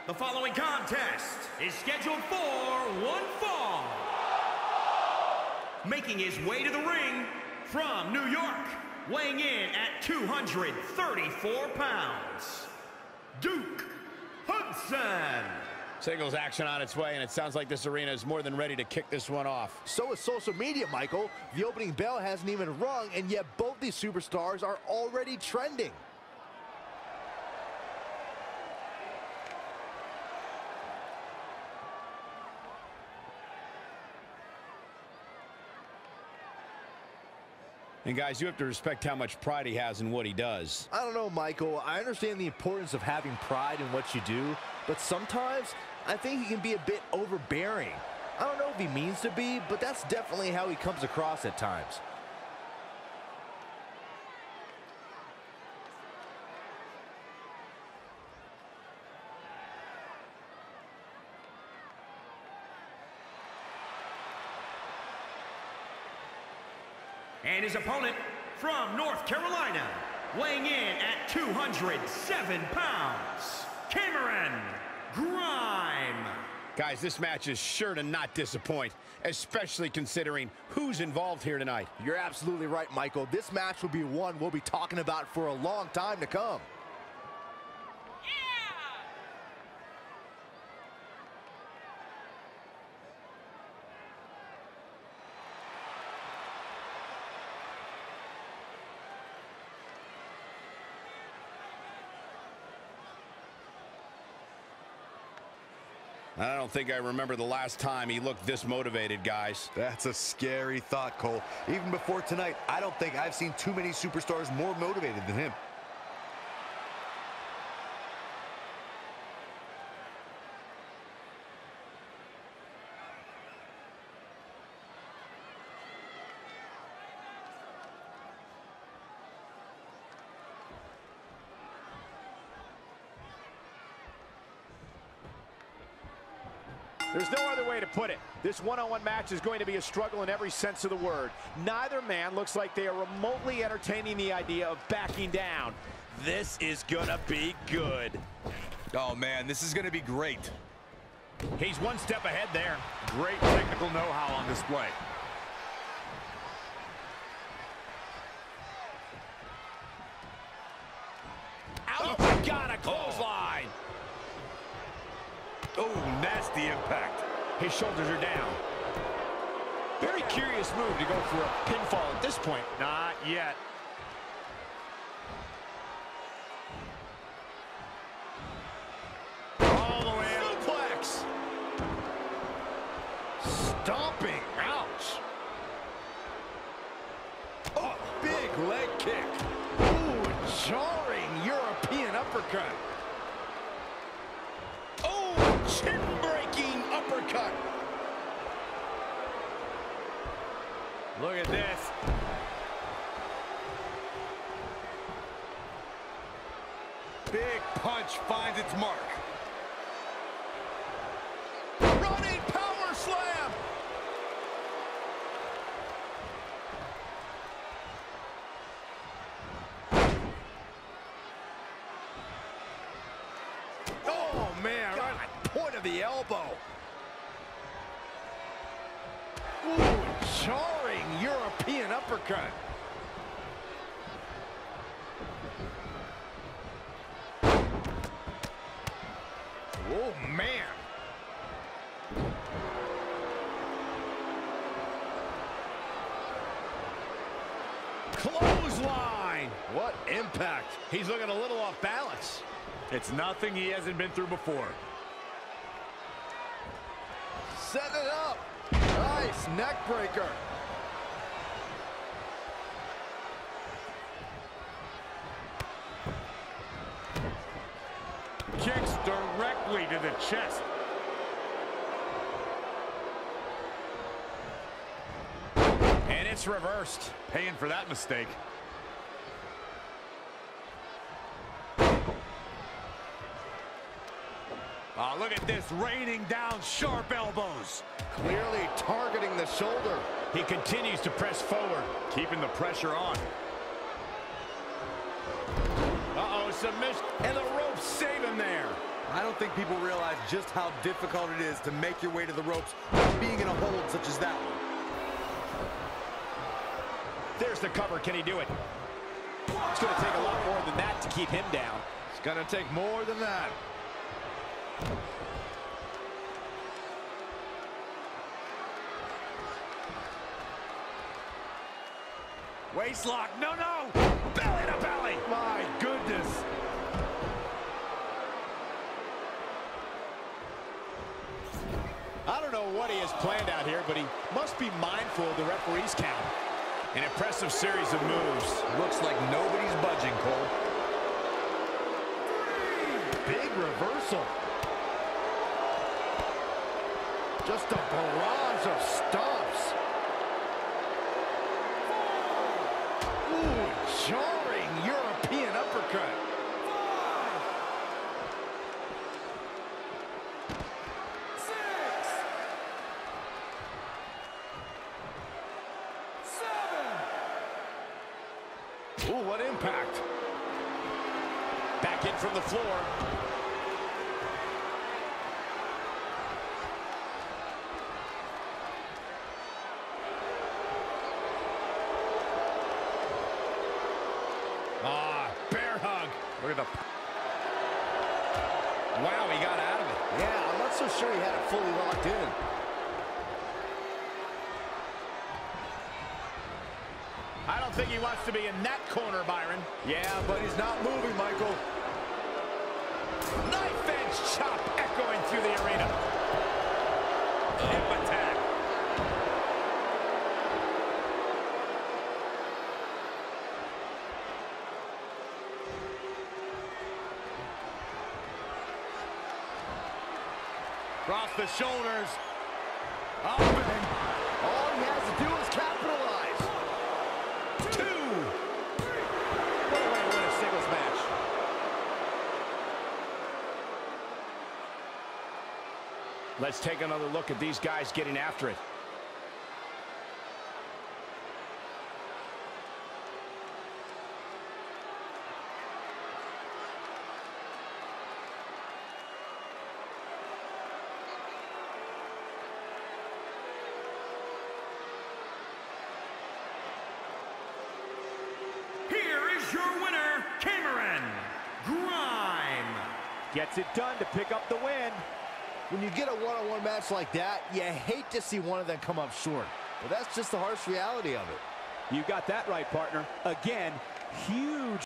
The following contest is scheduled for one fall. Making his way to the ring from New York, weighing in at 234 pounds, Duke Hudson. Singles action on its way, and it sounds like this arena is more than ready to kick this one off. So is social media, Michael. The opening bell hasn't even rung, and yet both these superstars are already trending. And guys, you have to respect how much pride he has in what he does. I don't know, Michael. I understand the importance of having pride in what you do, but sometimes I think he can be a bit overbearing. I don't know if he means to be, but that's definitely how he comes across at times. And his opponent from North Carolina, weighing in at 207 pounds, Cameron Grimes. Guys, this match is sure to not disappoint, especially considering who's involved here tonight. You're absolutely right, Michael. This match will be one we'll be talking about for a long time to come. I don't think I remember the last time he looked this motivated, guys. That's a scary thought, Cole. Even before tonight, I don't think I've seen too many superstars more motivated than him. There's no other way to put it. This one-on-one match is going to be a struggle in every sense of the word. Neither man looks like they are remotely entertaining the idea of backing down. This is gonna be good. Oh man, this is gonna be great. He's one step ahead there. Great technical know-how on display. Oh, got a clothesline. Oh, nasty impact. His shoulders are down. Very curious move to go for a pinfall at this point. Not yet. All the way suplex. Stomping. Ouch. Oh, big leg kick. Ooh, jarring European uppercut. Chin-breaking uppercut. Look at this. Big punch finds its mark. Running power slam. Oh, man. Right on the point of the elbow. Ooh, jarring European uppercut. Oh, man. Clothesline. What impact. He's looking a little off balance. It's nothing he hasn't been through before. Set it up. Nice neck breaker. Kicks directly to the chest. And it's reversed. Paying for that mistake. Oh, look at this, raining down sharp elbows. Clearly targeting the shoulder. He continues to press forward, keeping the pressure on. Uh-oh, submission, and the ropes save him there. I don't think people realize just how difficult it is to make your way to the ropes while being in a hold such as that one. There's the cover. Can he do it? It's going to take a lot more than that to keep him down. It's going to take more than that. Waistlock. No, no. Belly to belly. My goodness. I don't know what he has planned out here, but he must be mindful of the referee's count. An impressive series of moves. Looks like nobody's budging, Cole. Big reversal. Just a barrage of stomps. Ooh, jarring European uppercut. 6, 7. Ooh, what impact. Back in from the floor. Bear hug. Look at the... Wow, he got out of it. Yeah, I'm not so sure he had it fully locked in. I don't think he wants to be in that corner, Byron. Yeah, but he's not moving, Michael. Knife edge chop echoing through the arena. Hip attack. Across the shoulders. Opening. All he has to do is capitalize. 2. What a way to win a singles match. Let's take another look at these guys getting after it. Here is your winner, Cameron Grimes. Gets it done to pick up the win. When you get a one-on-one match like that, you hate to see one of them come up short. But that's just the harsh reality of it. You got that right, partner. Again, huge.